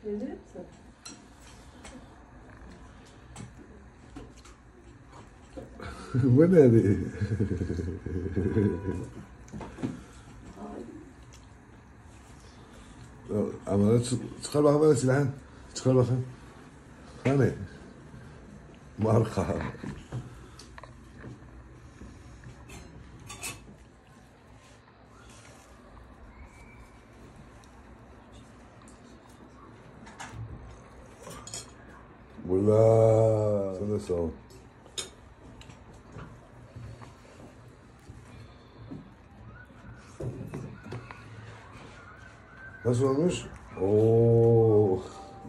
Gelir misin? Bu ne? Ama çıkar bakalım hele silahın. Çıkar bakayım. Hani? Marka. Valla. Sen de sağ ol. Nasıl olmuş? Oo.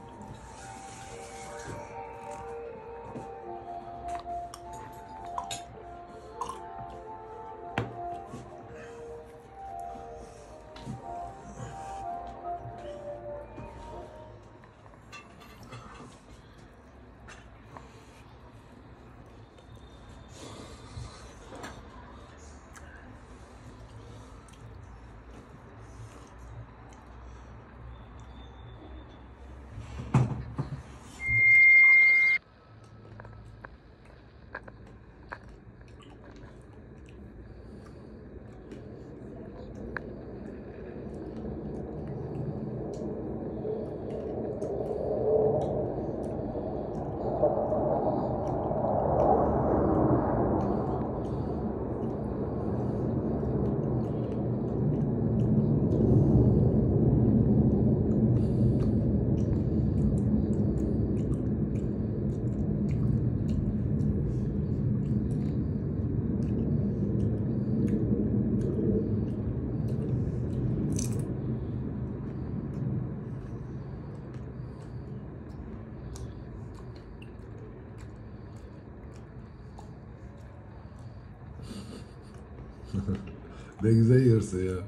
Ne güzel yiyorsun ya.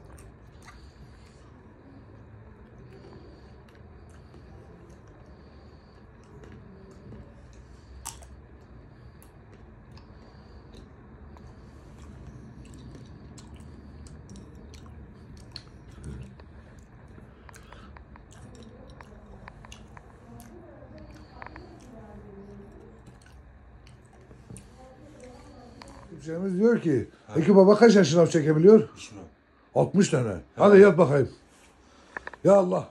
Hemşehrimiz diyor ki, peki baba kaç tane şınav çekebiliyor? 60 tane. Hadi yat bakayım. Ya Allah.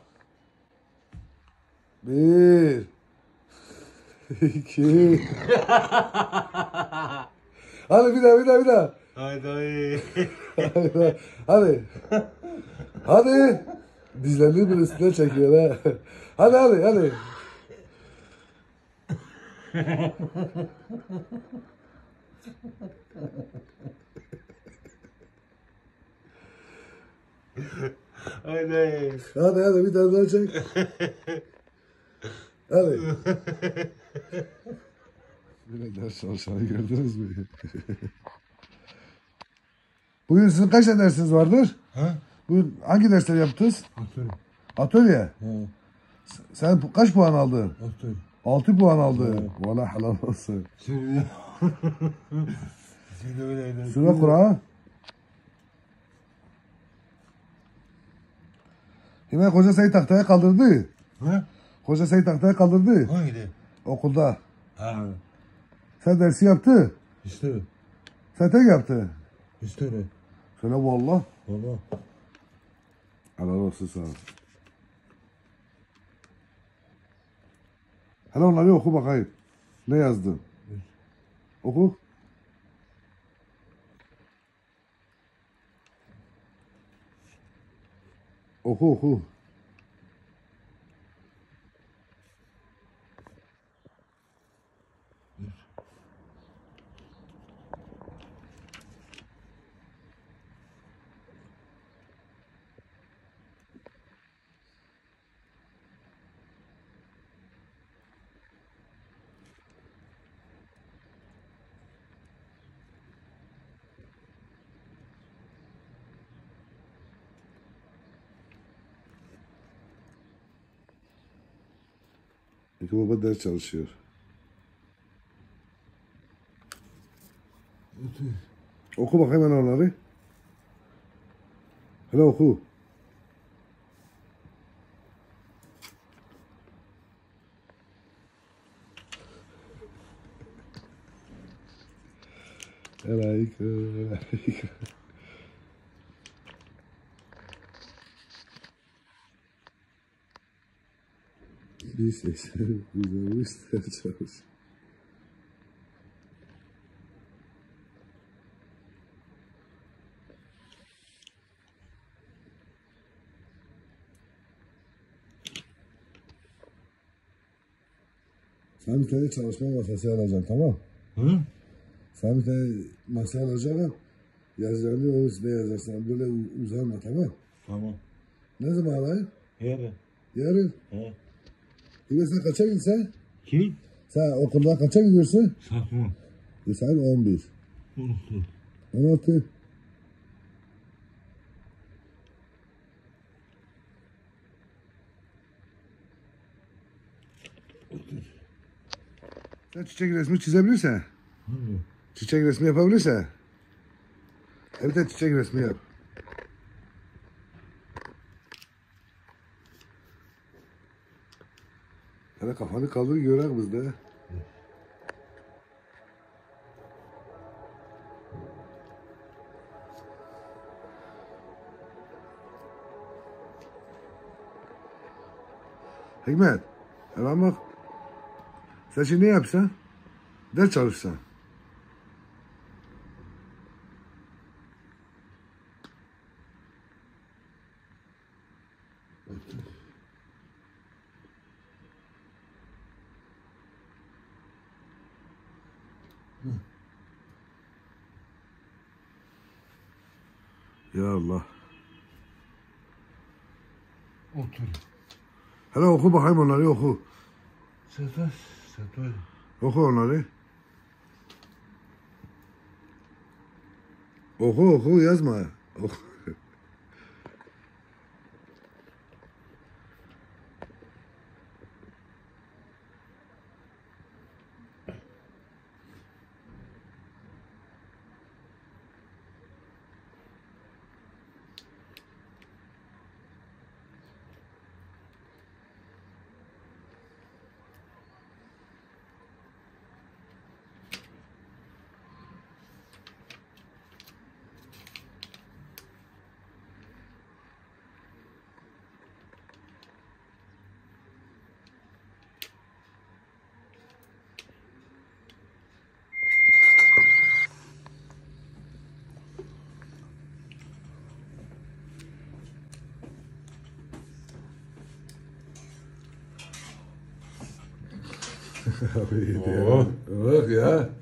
1 2 Hadi bir daha. Haydi. Hadi. Hadi. Dizlerini bir üstüne çekiyor ha. Hadi. Haydi. Hadi bir tane daha çek. Hadi. Böyle ders çalışanı gördünüz mü? Bugün sizin kaç tane dersiniz vardır? Ha? Bugün hangi dersleri yaptınız? Atölye. Atölye. Ha. Sen kaç puan aldın? Atölye. 6 puan aldın. Valla helal olsun. Şimdi öyle. Sure Kur'an. Hemen Hoca Seyit tahtaya kaldırdı. Ha? Hoca Seyit tahtaya kaldırdı. Hangi? Okulda. Ha. Sen dersi yaptı. İşte. Sen tek yaptı. İşte öyle. Söyle valla. Valla. Helal olsun sana. Hele onları oku bakayım. Ne yazdın? Oku. Oku. İki baba ders çalışıyor. Oku bakayım hemen onları. Hele oku. Aleyküm. Bir 80, 160 ders çalış. Sen bir tane çalışma masası alacaksın, tamam? Hı? Sen bir tane masa alacaksın. Yazacağını o üstüne yazarsın. Böyle uzanma, tamam? Tamam. Ne zaman alayım? Yarın. Yarın. He. Bir de sen kaça gidiyorsun? Kim? Sen okuldan kaça gidiyorsun? Sakma. Sen 11. Unuttum. 16. Sen çiçek resmi çizebilirsen, Hı. çiçek resmi yapabilirsen, bir de çiçek resmi yap. Hele kafanı kaldır görek biz de. Hikmet, hemen bak. Sen şimdi ne yapsan? Ders çalışsan. Ya Allah. Otur. Hele oku bakayım onları oku. Sefer. Sefer. Oku onları. Oku yazma. Oku. Abi, Oo. bak ya.